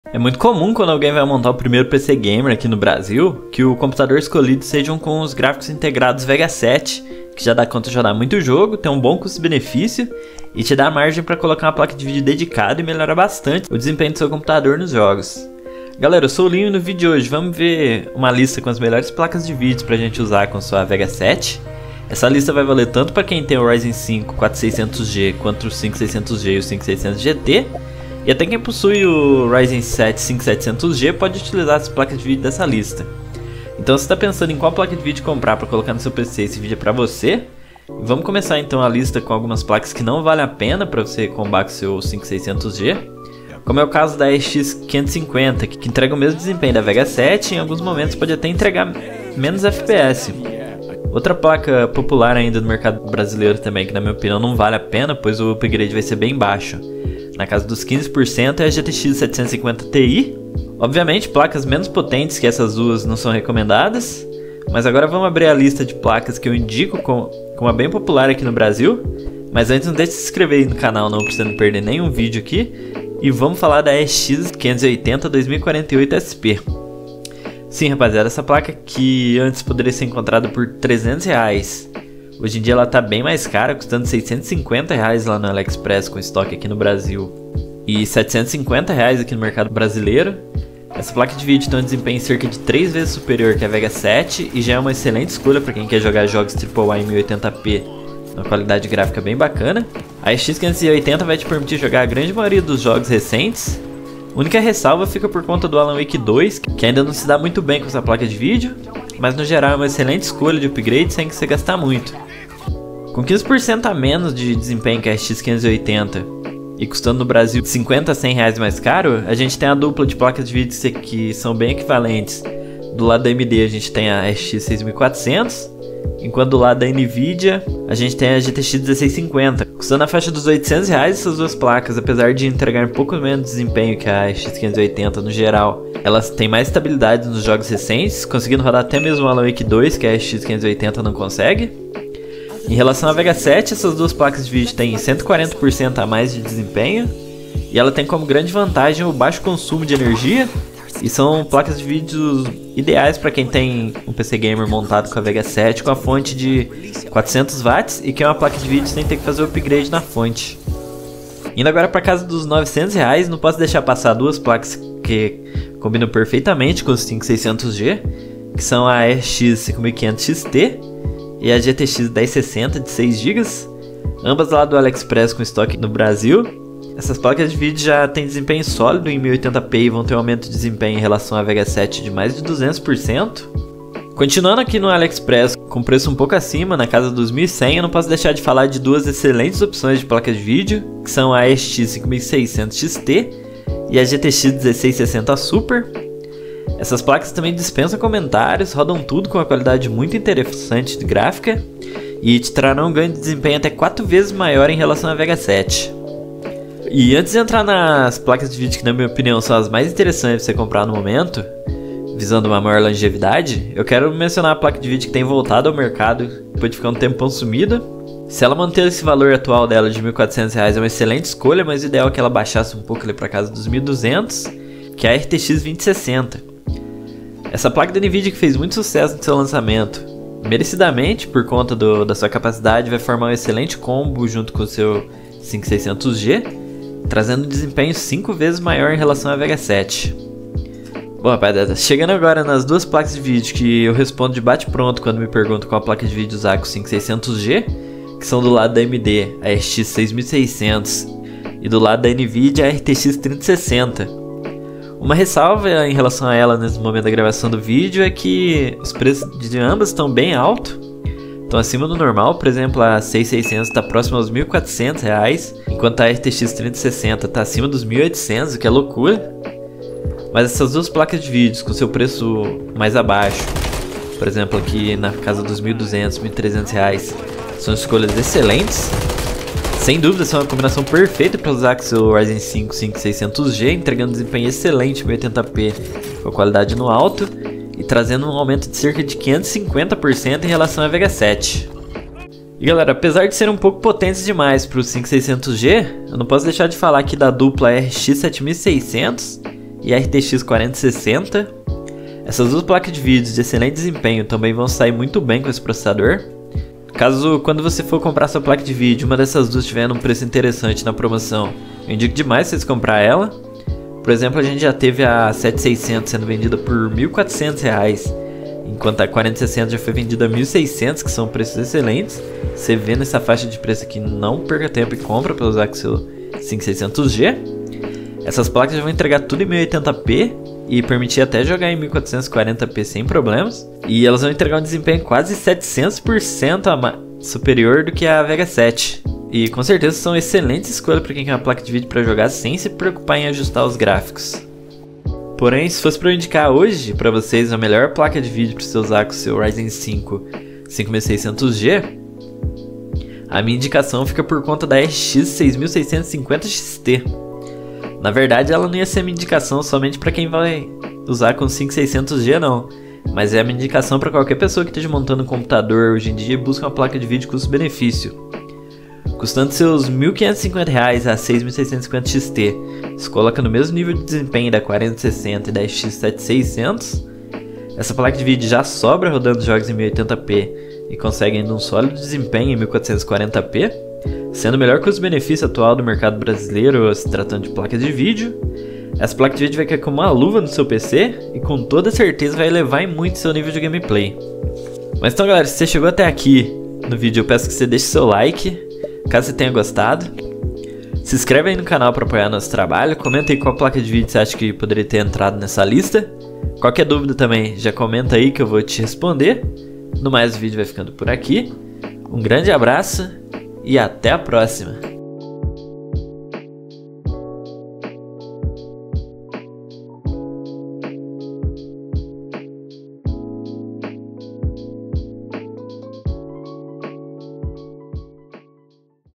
É muito comum quando alguém vai montar o primeiro PC Gamer aqui no Brasil, que o computador escolhido sejam com os gráficos integrados Vega 7, que já dá conta de rodar muito jogo, tem um bom custo-benefício e te dá margem para colocar uma placa de vídeo dedicada e melhorar bastante o desempenho do seu computador nos jogos. Galera, eu sou o Linho e no vídeo de hoje vamos ver uma lista com as melhores placas de vídeo para a gente usar com sua Vega 7. Essa lista vai valer tanto para quem tem o Ryzen 5 4600G quanto o 5600G e o 5600 GT. E até quem possui o Ryzen 7 5700G pode utilizar as placas de vídeo dessa lista. Então se está pensando em qual placa de vídeo comprar para colocar no seu PC, esse vídeo é para você. Vamos começar então a lista com algumas placas que não vale a pena para você combar com o seu 5600G. Como é o caso da RX 550, que entrega o mesmo desempenho da Vega 7 e em alguns momentos pode até entregar menos FPS. Outra placa popular ainda no mercado brasileiro também, que na minha opinião não vale a pena, pois o upgrade vai ser bem baixo. Na casa dos 15% é a GTX 750 Ti. Obviamente placas menos potentes que essas duas não são recomendadas. Mas agora vamos abrir a lista de placas que eu indico como uma bem popular aqui no Brasil. Mas antes não deixe de se inscrever aí no canal não para você não perder nenhum vídeo aqui. E vamos falar da RX 580 2048 SP. Sim, rapaziada, essa placa que antes poderia ser encontrada por R$300, hoje em dia ela tá bem mais cara, custando R$650 lá no AliExpress com estoque aqui no Brasil e R$750 aqui no mercado brasileiro. Essa placa de vídeo tem um desempenho cerca de 3 vezes superior que a Vega 7 e já é uma excelente escolha para quem quer jogar jogos AAA em 1080p, uma qualidade gráfica bem bacana. A RX 580 vai te permitir jogar a grande maioria dos jogos recentes. A única ressalva fica por conta do Alan Wake 2, que ainda não se dá muito bem com essa placa de vídeo, mas no geral é uma excelente escolha de upgrade sem que você gastar muito. Com 15% a menos de desempenho que a RX 580 e custando no Brasil de R$50 a R$100 mais caro, a gente tem a dupla de placas de vídeo que são bem equivalentes. Do lado da AMD a gente tem a RX 6400, enquanto do lado da Nvidia a gente tem a GTX 1650. Custando na faixa dos R$800 essas duas placas, apesar de entregar um pouco menos desempenho que a RX 580 no geral. Elas têm mais estabilidade nos jogos recentes, conseguindo rodar até mesmo o Alan Wake 2, que a RX 580 não consegue. Em relação à Vega 7, essas duas placas de vídeo têm 140% a mais de desempenho. E ela tem como grande vantagem o baixo consumo de energia. E são placas de vídeo ideais para quem tem um PC Gamer montado com a Vega 7 com a fonte de 400 watts e que é uma placa de vídeo sem ter que fazer o upgrade na fonte. Indo agora para casa dos R$900, não posso deixar passar duas placas que combinam perfeitamente com os 5600G, que são a RX 5500 XT e a GTX 1060 de 6GB, ambas lá do AliExpress com estoque no Brasil. Essas placas de vídeo já têm desempenho sólido em 1080p e vão ter um aumento de desempenho em relação à Vega 7 de mais de 200%. Continuando aqui no AliExpress com preço um pouco acima, na casa dos 1.100, eu não posso deixar de falar de duas excelentes opções de placas de vídeo, que são a RX 5600 XT e a GTX 1660 Super. Essas placas também dispensam comentários, rodam tudo com uma qualidade muito interessante de gráfica e te trarão um ganho de desempenho até 4 vezes maior em relação à Vega 7. E antes de entrar nas placas de vídeo que na minha opinião são as mais interessantes para você comprar no momento, visando uma maior longevidade, eu quero mencionar a placa de vídeo que tem voltado ao mercado depois de ficar um tempão sumida. Se ela manter esse valor atual dela de R$1.400 é uma excelente escolha, mas o ideal é que ela baixasse um pouco ali para casa dos 1.200, que é a RTX 2060. Essa placa da Nvidia que fez muito sucesso no seu lançamento, merecidamente por conta da sua capacidade, vai formar um excelente combo junto com o seu 5600G, trazendo um desempenho 5 vezes maior em relação à Vega 7. Bom, rapaziada, chegando agora nas duas placas de vídeo que eu respondo de bate-pronto quando me perguntam qual placa de vídeo usar com o 5600G, que são do lado da AMD a RX 6600 e do lado da Nvidia a RTX 3060. Uma ressalva em relação a ela nesse momento da gravação do vídeo é que os preços de ambas estão bem altos. Estão acima do normal, por exemplo, a 6600 está próxima aos R$1.400, enquanto a RTX 3060 está acima dos R$1.800, o que é loucura. Mas essas duas placas de vídeo com seu preço mais abaixo, por exemplo aqui na casa dos R$1.200, R$1.300, são escolhas excelentes. Sem dúvida são uma combinação perfeita para usar com seu Ryzen 5 5600G, entregando desempenho excelente em 1080p com qualidade no alto e trazendo um aumento de cerca de 550% em relação à Vega 7. E galera, apesar de serem um pouco potentes demais para o 5600G, eu não posso deixar de falar aqui da dupla RX 7600 e RTX 4060. Essas duas placas de vídeo de excelente desempenho também vão sair muito bem com esse processador. Caso quando você for comprar sua placa de vídeo, uma dessas duas estiver num preço interessante na promoção, eu indico demais vocês comprar ela. Por exemplo, a gente já teve a 7600 sendo vendida por R$ 1.400, enquanto a 4060 já foi vendida a 1.600, que são preços excelentes. Você vê nessa faixa de preço aqui, não perca tempo e compra para usar com seu 5600G. Essas placas já vão entregar tudo em 1080p e permitir até jogar em 1440p sem problemas. E elas vão entregar um desempenho quase 700% superior do que a Vega 7. E com certeza são excelentes escolhas para quem quer uma placa de vídeo para jogar sem se preocupar em ajustar os gráficos. Porém, se fosse para eu indicar hoje para vocês a melhor placa de vídeo para você usar com o seu Ryzen 5 5600G, a minha indicação fica por conta da RX 6650 XT. Na verdade, ela não ia ser minha indicação somente para quem vai usar com 5600G não, mas é a minha indicação para qualquer pessoa que esteja montando um computador hoje em dia e busca uma placa de vídeo custo-benefício. Custando seus R$ 1.550 a 6650 XT, se coloca no mesmo nível de desempenho da 4060 e da RX 7600, essa placa de vídeo já sobra rodando jogos em 1080p e consegue ainda um sólido desempenho em 1440p, sendo o melhor custo-benefício atual do mercado brasileiro se tratando de placas de vídeo. Essa placa de vídeo vai cair como uma luva no seu PC e com toda certeza vai elevar muito seu nível de gameplay. Mas então galera, se você chegou até aqui no vídeo, eu peço que você deixe seu like, caso você tenha gostado. Se inscreve aí no canal para apoiar nosso trabalho, comenta aí qual placa de vídeo você acha que poderia ter entrado nessa lista. Qualquer dúvida também, já comenta aí que eu vou te responder. No mais, o vídeo vai ficando por aqui. Um grande abraço e até a próxima!